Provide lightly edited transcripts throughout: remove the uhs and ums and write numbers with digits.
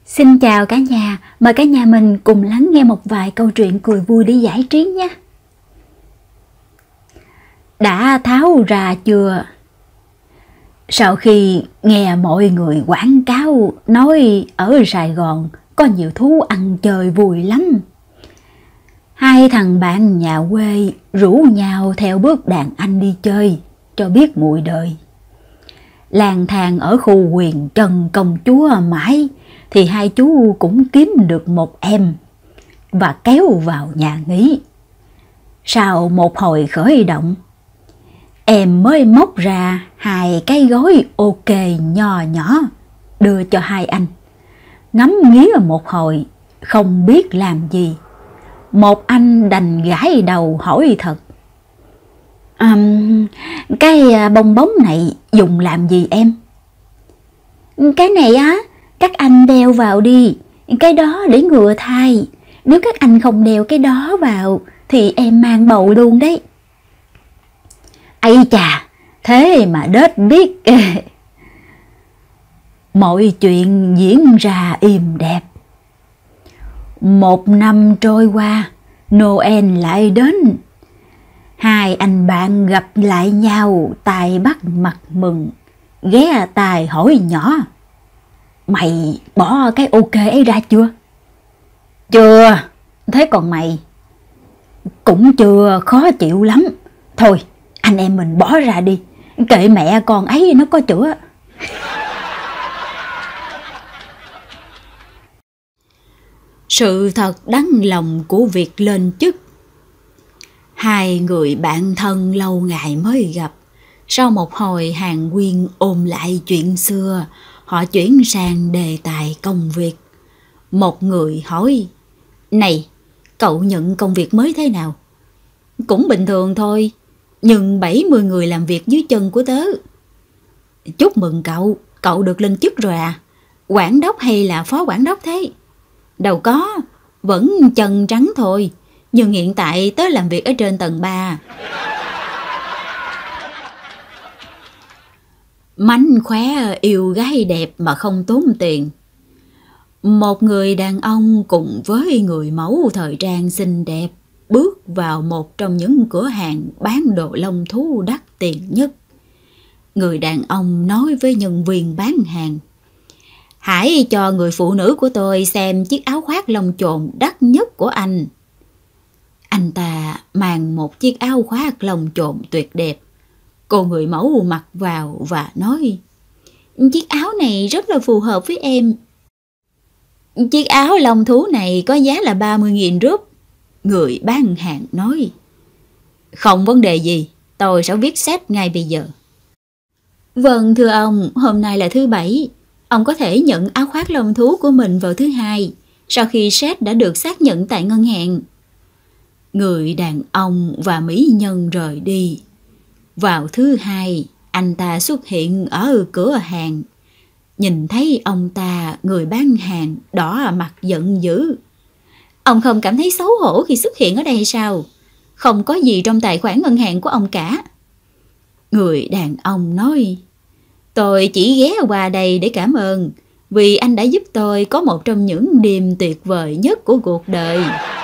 Xin chào cả nhà, mời cả nhà mình cùng lắng nghe một vài câu chuyện cười vui để giải trí nhé. Đã tháo ra chưa? Sau khi nghe mọi người quảng cáo nói ở Sài Gòn có nhiều thú ăn chơi vui lắm, hai thằng bạn nhà quê rủ nhau theo bước đàn anh đi chơi cho biết mùi đời. Lang thang ở khu Quyền Trân Công Chúa mãi thì hai chú cũng kiếm được một em và kéo vào nhà nghỉ. Sau một hồi khởi động, em mới móc ra hai cái gói ok nho nhỏ đưa cho hai anh. Ngắm nghía một hồi không biết làm gì, một anh đành gãi đầu hỏi thật: cái bong bóng này dùng làm gì em? Cái này á, các anh đeo vào đi, cái đó để ngừa thai. Nếu các anh không đeo cái đó vào thì em mang bầu luôn đấy. Ây chà, thế mà đết biết. Mọi chuyện diễn ra êm đẹp. Một năm trôi qua, Noel lại đến. Hai anh bạn gặp lại nhau tai bắt mặt mừng, ghé tai hỏi nhỏ: mày bỏ cái ok ấy ra chưa? Chưa. Thế còn mày? Cũng chưa, khó chịu lắm. Thôi anh em mình bỏ ra đi, kệ mẹ con ấy nó có chữa. Sự thật đáng lòng của việc lên chức. Hai người bạn thân lâu ngày mới gặp, sau một hồi hàn huyên ôn lại chuyện xưa, họ chuyển sang đề tài công việc. Một người hỏi: này, cậu nhận công việc mới thế nào? Cũng bình thường thôi, nhưng 70 người làm việc dưới chân của tớ. Chúc mừng cậu, cậu được lên chức rồi à? Quản đốc hay là phó quản đốc thế? Đâu có, vẫn chân trắng thôi, nhưng hiện tại tớ làm việc ở trên tầng 3. Mánh khóe yêu gái đẹp mà không tốn tiền. Một người đàn ông cùng với người mẫu thời trang xinh đẹp bước vào một trong những cửa hàng bán đồ lông thú đắt tiền nhất. Người đàn ông nói với nhân viên bán hàng: hãy cho người phụ nữ của tôi xem chiếc áo khoác lông chồn đắt nhất của anh. Anh ta mang một chiếc áo khoác lông chồn tuyệt đẹp. Cô người mẫu mặc vào và nói: chiếc áo này rất là phù hợp với em. Chiếc áo lông thú này có giá là 30.000 rúp. Người bán hàng nói: không vấn đề gì, tôi sẽ viết xét ngay bây giờ. Vâng thưa ông, hôm nay là thứ Bảy. Ông có thể nhận áo khoác lông thú của mình vào thứ Hai, sau khi xét đã được xác nhận tại ngân hàng. Người đàn ông và mỹ nhân rời đi. Vào thứ Hai, anh ta xuất hiện ở cửa hàng. Nhìn thấy ông ta, người bán hàng đỏ mặt giận dữ. Ông không cảm thấy xấu hổ khi xuất hiện ở đây sao? Không có gì trong tài khoản ngân hàng của ông cả. Người đàn ông nói: tôi chỉ ghé qua đây để cảm ơn, vì anh đã giúp tôi có một trong những đêm tuyệt vời nhất của cuộc đời.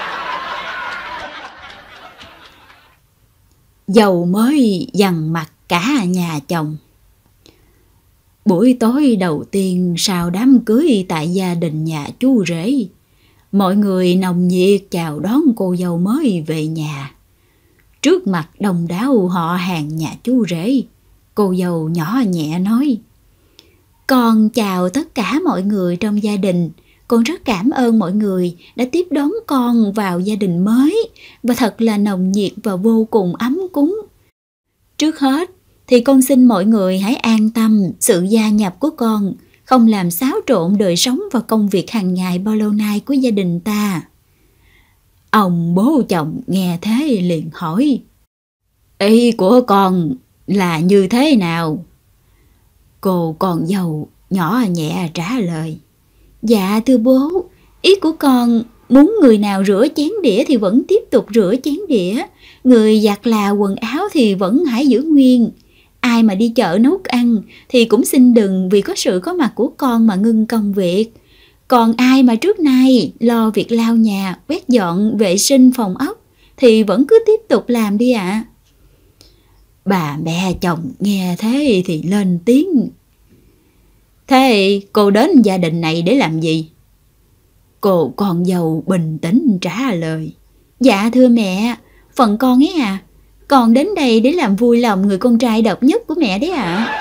Dâu mới dằn mặt cả nhà chồng. Buổi tối đầu tiên sau đám cưới tại gia đình nhà chú rể, mọi người nồng nhiệt chào đón cô dâu mới về nhà. Trước mặt đông đảo họ hàng nhà chú rể, cô dâu nhỏ nhẹ nói: con chào tất cả mọi người trong gia đình. Con rất cảm ơn mọi người đã tiếp đón con vào gia đình mới, và thật là nồng nhiệt và vô cùng ấm cúng. Trước hết thì con xin mọi người hãy an tâm sự gia nhập của con không làm xáo trộn đời sống và công việc hàng ngày bao lâu nay của gia đình ta. Ông bố chồng nghe thế liền hỏi: ý của con là như thế nào? Cô con dâu nhỏ nhẹ trả lời: dạ thưa bố, ý của con muốn người nào rửa chén đĩa thì vẫn tiếp tục rửa chén đĩa, người giặt là quần áo thì vẫn hãy giữ nguyên. Ai mà đi chợ nấu ăn thì cũng xin đừng vì có sự có mặt của con mà ngưng công việc. Còn ai mà trước nay lo việc lau nhà, quét dọn, vệ sinh phòng ốc thì vẫn cứ tiếp tục làm đi ạ. Bà mẹ chồng nghe thế thì lên tiếng. Thế cô đến gia đình này để làm gì? Cô con dâu bình tĩnh trả lời. Dạ thưa mẹ, phần con ấy à, con đến đây để làm vui lòng người con trai độc nhất của mẹ đấy ạ.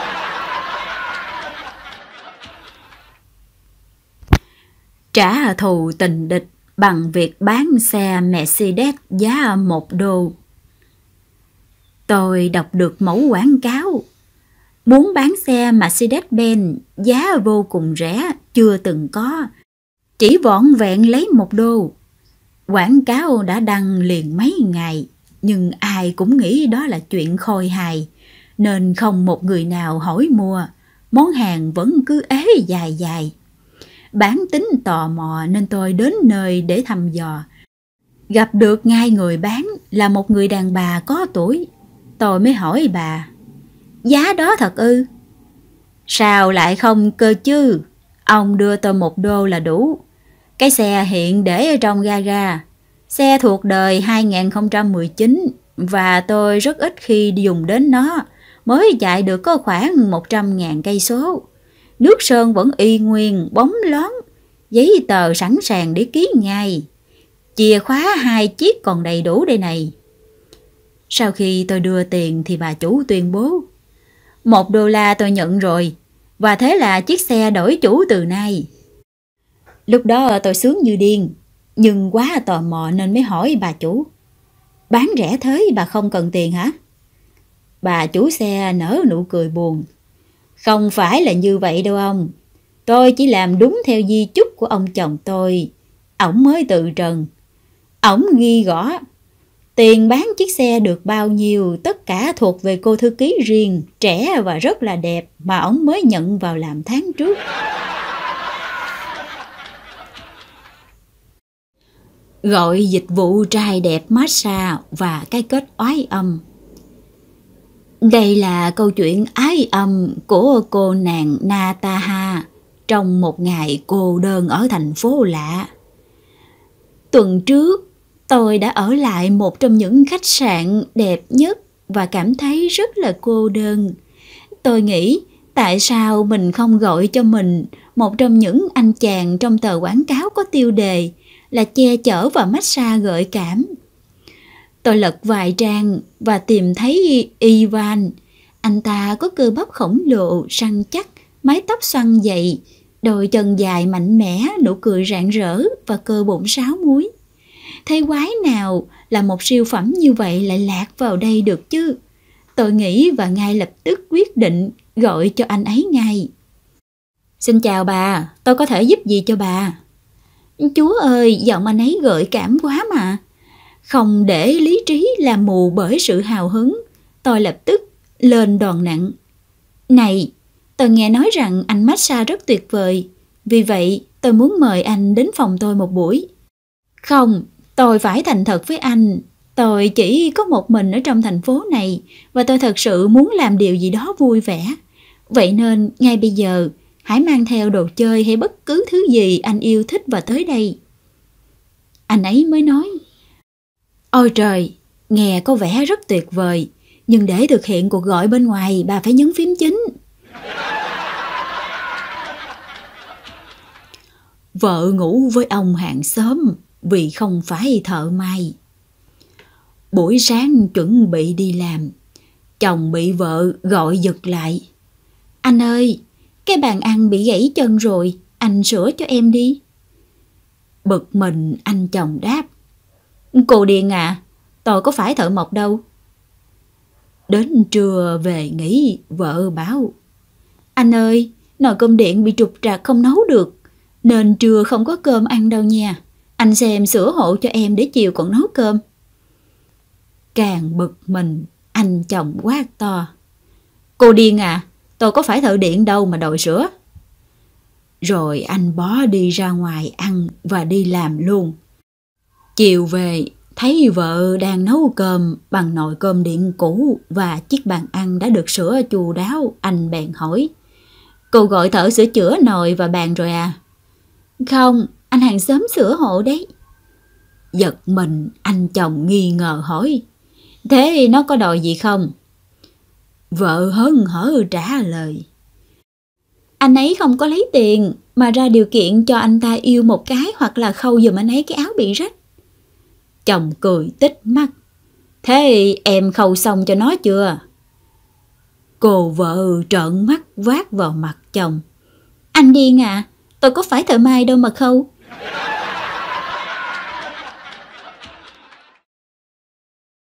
Trả thù tình địch bằng việc bán xe Mercedes giá $1. Tôi đọc được mẫu quảng cáo. Muốn bán xe Mercedes-Benz giá vô cùng rẻ, chưa từng có, chỉ vỏn vẹn lấy $1. Quảng cáo đã đăng liền mấy ngày, nhưng ai cũng nghĩ đó là chuyện khôi hài, nên không một người nào hỏi mua. Món hàng vẫn cứ ế dài dài. Bản tính tò mò nên tôi đến nơi để thăm dò. Gặp được ngay người bán là một người đàn bà có tuổi. Tôi mới hỏi bà, giá đó thật ư? Sao lại không cơ chứ? Ông đưa tôi $1 là đủ. Cái xe hiện để ở trong gara. Xe thuộc đời 2019 và tôi rất ít khi dùng đến nó, mới chạy được có khoảng 100.000 cây số. Nước sơn vẫn y nguyên, bóng loáng, giấy tờ sẵn sàng để ký ngay. Chìa khóa 2 chiếc còn đầy đủ đây này. Sau khi tôi đưa tiền thì bà chủ tuyên bố, $1 tôi nhận rồi, và thế là chiếc xe đổi chủ từ nay. Lúc đó tôi sướng như điên, nhưng quá tò mò nên mới hỏi bà chủ, bán rẻ thế bà không cần tiền hả? Bà chủ xe nở nụ cười buồn. Không phải là như vậy đâu ông. Tôi chỉ làm đúng theo di chúc của ông chồng tôi. Ổng mới từ trần. Ổng ghi rõ tiền bán chiếc xe được bao nhiêu tất cả thuộc về cô thư ký riêng, trẻ và rất là đẹp mà ổng mới nhận vào làm tháng trước. Gọi dịch vụ trai đẹp massage và cái kết oái âm. Đây là câu chuyện ái âm của cô nàng Nataha trong một ngày cô đơn ở thành phố lạ. Tuần trước, tôi đã ở lại một trong những khách sạn đẹp nhất và cảm thấy rất là cô đơn. Tôi nghĩ tại sao mình không gọi cho mình một trong những anh chàng trong tờ quảng cáo có tiêu đề là che chở và massage gợi cảm. Tôi lật vài trang và tìm thấy Ivan. Anh ta có cơ bắp khổng lồ, săn chắc, mái tóc xoăn dậy, đôi chân dài mạnh mẽ, nụ cười rạng rỡ và cơ bụng sáo múi. Thế quái nào là một siêu phẩm như vậy lại lạc vào đây được chứ? Tôi nghĩ và ngay lập tức quyết định gọi cho anh ấy ngay. Xin chào bà, tôi có thể giúp gì cho bà? Chúa ơi, giọng anh ấy gợi cảm quá mà. Không để lý trí làm mù bởi sự hào hứng, tôi lập tức lên đòn nặng. Này, tôi nghe nói rằng anh massage rất tuyệt vời, vì vậy tôi muốn mời anh đến phòng tôi một buổi. Không, tôi phải thành thật với anh. Tôi chỉ có một mình ở trong thành phố này và tôi thật sự muốn làm điều gì đó vui vẻ. Vậy nên ngay bây giờ, hãy mang theo đồ chơi hay bất cứ thứ gì anh yêu thích và tới đây. Anh ấy mới nói, ôi trời, nghe có vẻ rất tuyệt vời, nhưng để thực hiện cuộc gọi bên ngoài bà phải nhấn phím chính. Vợ ngủ với ông hàng xóm vì không phải thợ may. Buổi sáng chuẩn bị đi làm, chồng bị vợ gọi giật lại. Anh ơi, cái bàn ăn bị gãy chân rồi, anh sửa cho em đi. Bực mình anh chồng đáp, cô điên à, tôi có phải thợ mộc đâu. Đến trưa về nghỉ, vợ bảo, anh ơi, nồi cơm điện bị trục trặc không nấu được, nên trưa không có cơm ăn đâu nha. Anh xem sửa hộ cho em để chiều còn nấu cơm. Càng bực mình, anh chồng quát to, cô điên à, tôi có phải thợ điện đâu mà đòi sửa. Rồi anh bó đi ra ngoài ăn và đi làm luôn. Chiều về, thấy vợ đang nấu cơm bằng nồi cơm điện cũ và chiếc bàn ăn đã được sửa chu đáo, anh bèn hỏi, cô gọi thợ sửa chữa nồi và bàn rồi à? Không, anh hàng xóm sửa hộ đấy. Giật mình, anh chồng nghi ngờ hỏi, thế nó có đòi gì không? Vợ hớn hở trả lời, anh ấy không có lấy tiền mà ra điều kiện cho anh ta yêu một cái hoặc là khâu giùm anh ấy cái áo bị rách. Chồng cười tít mắt, thế em khâu xong cho nó chưa? Cô vợ trợn mắt vác vào mặt chồng, anh điên à, tôi có phải thợ may đâu mà khâu.